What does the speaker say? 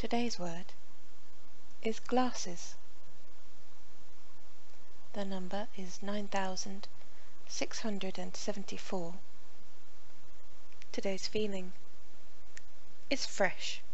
Today's word is glasses. The number is 9674. Today's feeling is fresh.